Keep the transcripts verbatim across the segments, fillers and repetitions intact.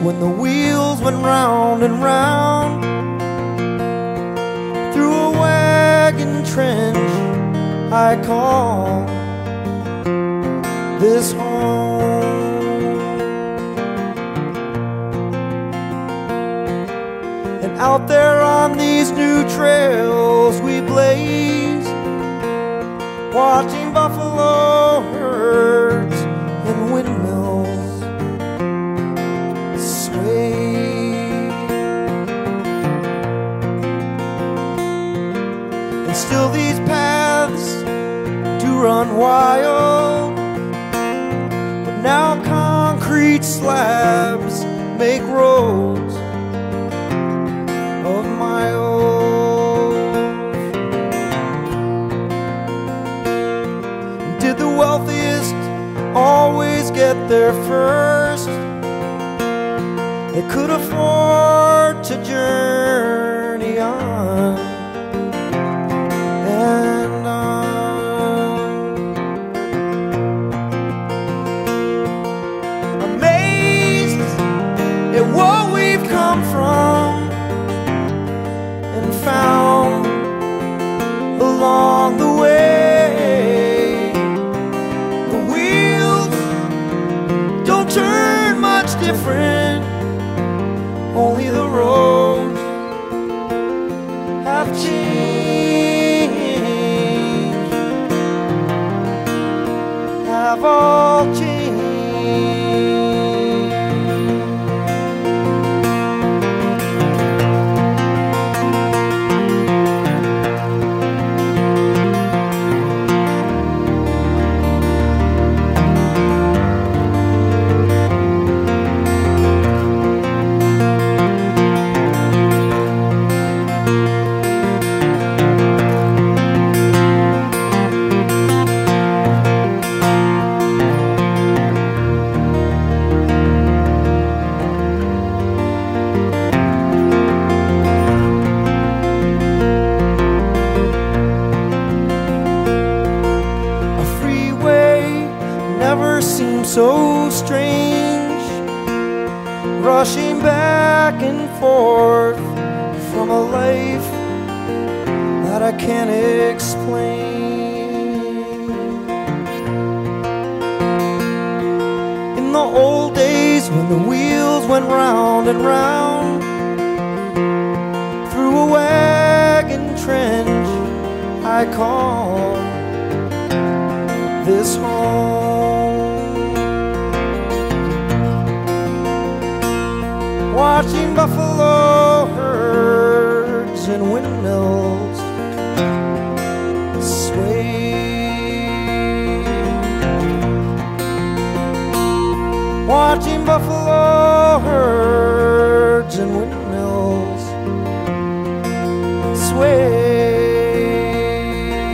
when the wheels went round and round. Through a wagon trench I call this home. And out there on these new trails we blaze, watching buffalo herds and windmills sway. And still these paths do run wild, but now concrete slabs make roads of my own. And did the wealthiest always get there first? They could afford to journey on and on, amazed at what we've come from and found along the way. The wheels don't turn much different, only the roads have changed, have all changed. Never seemed so strange, rushing back and forth from a life that I can't explain. In the old days when the wheels went round and round, through a wagon trench I call this home. Watching buffalo herds and windmills sway, watching buffalo herds and windmills sway,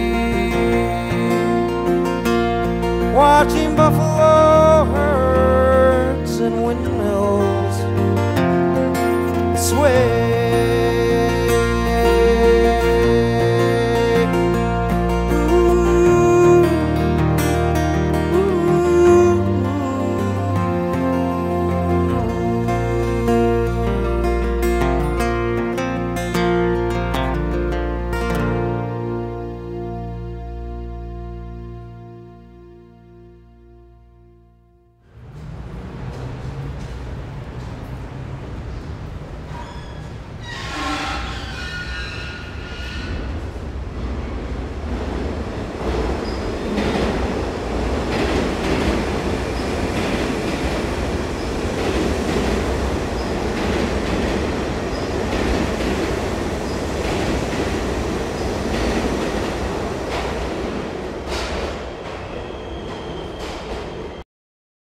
watching buffalo herds and windmills sway.